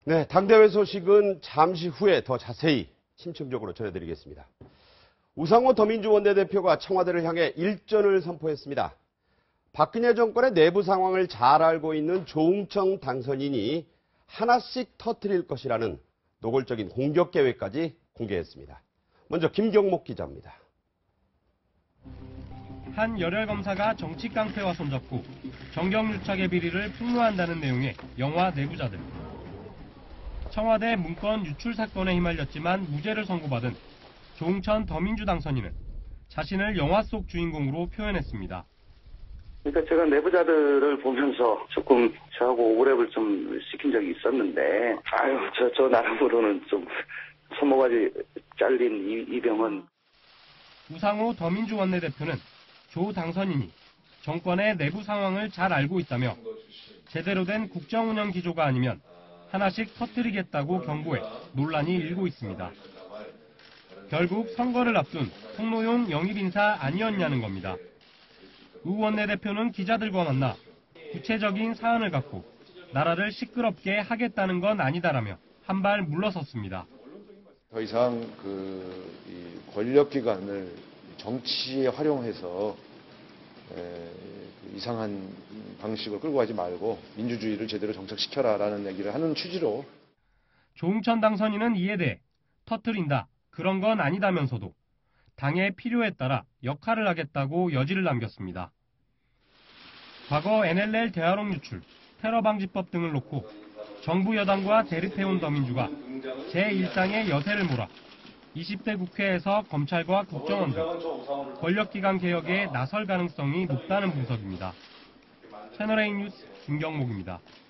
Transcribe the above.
네, 당대회 소식은 잠시 후에 더 자세히 심층적으로 전해드리겠습니다. 우상호 더민주 원내대표가 청와대를 향해 일전을 선포했습니다. 박근혜 정권의 내부 상황을 잘 알고 있는 조응천 당선인이 하나씩 터뜨릴 것이라는 노골적인 공격 계획까지 공개했습니다. 먼저 김경목 기자입니다. 한 열혈 검사가 정치 깡패와 손잡고 정경유착의 비리를 폭로한다는 내용의 영화 내부자들. 청와대 문건 유출 사건에 휘말렸지만 무죄를 선고받은 조응천 더민주 당선인은 자신을 영화 속 주인공으로 표현했습니다. 그러니까 제가 내부자들을 보면서 조금 저하고 오랩을 좀 시킨 적이 있었는데, 저 나름으로는 좀 손모가지 잘린 이병헌. 우상호 더민주 원내대표는 조 당선인이 정권의 내부 상황을 잘 알고 있다며 제대로 된 국정운영 기조가 아니면 하나씩 터뜨리겠다고 경고해 논란이 일고 있습니다. 결국 선거를 앞둔 폭로용 영입 인사 아니었냐는 겁니다. 우 원내대표는 기자들과 만나 구체적인 사안을 갖고 나라를 시끄럽게 하겠다는 건 아니다라며 한 발 물러섰습니다. 더 이상 이 권력기관을 정치에 활용해서 이상한 방식을 끌고 가지 말고 민주주의를 제대로 정착시켜라라는 얘기를 하는 취지로. 조응천 당선인은 이에 대해 터뜨린다, 그런 건 아니다면서도 당의 필요에 따라 역할을 하겠다고 여지를 남겼습니다. 과거 NLL 대화록 유출, 테러방지법 등을 놓고 정부 여당과 대립해온 더민주가 제1당의 여세를 몰아 20대 국회에서 검찰과 국정원 등 권력기관 개혁에 나설 가능성이 높다는 분석입니다. 채널A 뉴스 김경목입니다.